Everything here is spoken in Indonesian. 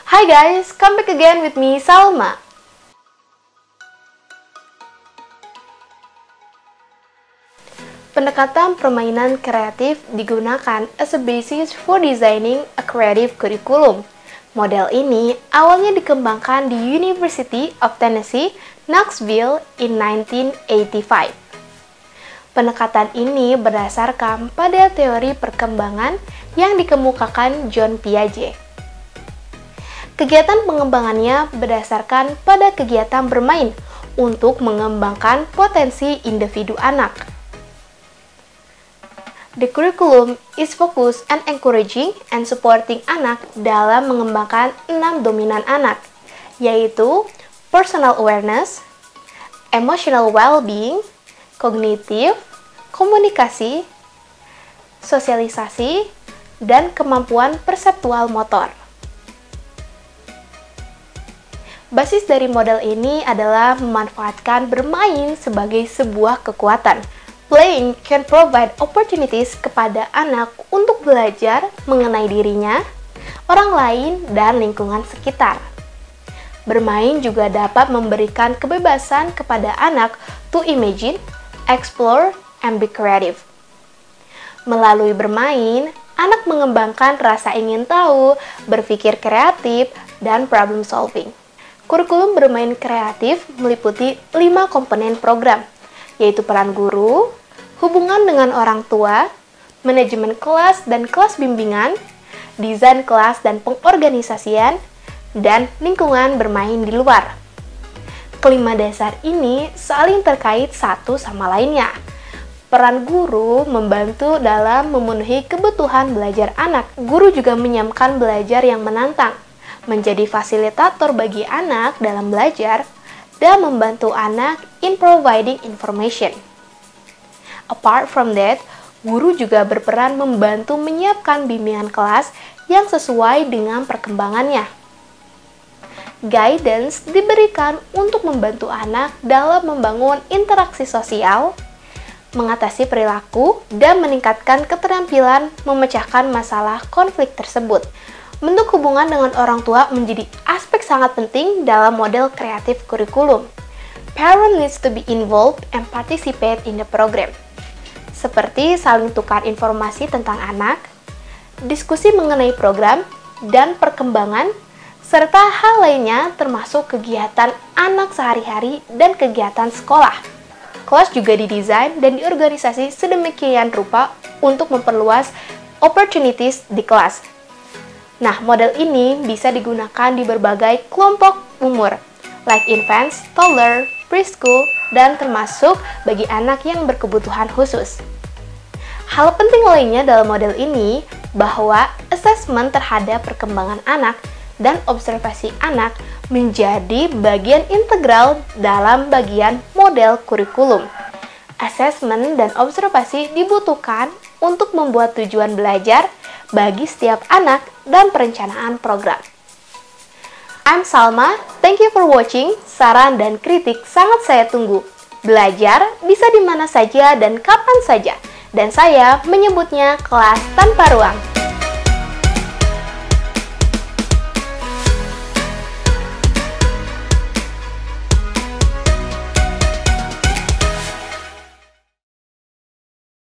Hi guys, come back again with me, Salma. Pendekatan permainan kreatif digunakan as a basis for designing a creative curriculum. Model ini awalnya dikembangkan di University of Tennessee, Knoxville in 1985. Pendekatan ini berdasarkan pada teori perkembangan yang dikemukakan John Piaget. Kegiatan pengembangannya berdasarkan pada kegiatan bermain untuk mengembangkan potensi individu anak. The curriculum is focused on encouraging and supporting anak dalam mengembangkan 6 dominan anak, yaitu personal awareness, emotional well-being, kognitif, komunikasi, sosialisasi, dan kemampuan perseptual motor. Basis dari model ini adalah memanfaatkan bermain sebagai sebuah kekuatan. Playing can provide opportunities kepada anak untuk belajar mengenai dirinya, orang lain, dan lingkungan sekitar. Bermain juga dapat memberikan kebebasan kepada anak to imagine, explore, and be creative. Melalui bermain, anak mengembangkan rasa ingin tahu, berpikir kreatif, dan problem solving. Kurikulum bermain kreatif meliputi 5 komponen program, yaitu peran guru, hubungan dengan orang tua, manajemen kelas dan kelas bimbingan, desain kelas dan pengorganisasian, dan lingkungan bermain di luar. Kelima dasar ini saling terkait satu sama lainnya. Peran guru membantu dalam memenuhi kebutuhan belajar anak. Guru juga menyiapkan belajar yang menantang, menjadi fasilitator bagi anak dalam belajar, dan membantu anak in providing information. Apart from that, guru juga berperan membantu menyiapkan bimbingan kelas yang sesuai dengan perkembangannya. Guidance diberikan untuk membantu anak dalam membangun interaksi sosial, mengatasi perilaku, dan meningkatkan keterampilan memecahkan masalah konflik tersebut. Bentuk hubungan dengan orang tua menjadi aspek sangat penting dalam model kreatif kurikulum. Parent needs to be involved and participate in the program. Seperti saling tukar informasi tentang anak, diskusi mengenai program dan perkembangan, serta hal lainnya termasuk kegiatan anak sehari-hari dan kegiatan sekolah. Kelas juga didesain dan diorganisasi sedemikian rupa untuk memperluas opportunities di kelas. Nah, model ini bisa digunakan di berbagai kelompok umur, like infants, toddler, preschool, dan termasuk bagi anak yang berkebutuhan khusus. Hal penting lainnya dalam model ini bahwa assessment terhadap perkembangan anak dan observasi anak menjadi bagian integral dalam bagian model kurikulum. Assessment dan observasi dibutuhkan untuk membuat tujuan belajar bagi setiap anak dan perencanaan program. I'm Salma, thank you for watching. Saran dan kritik sangat saya tunggu. Belajar bisa di mana saja dan kapan saja. Dan saya menyebutnya kelas tanpa ruang.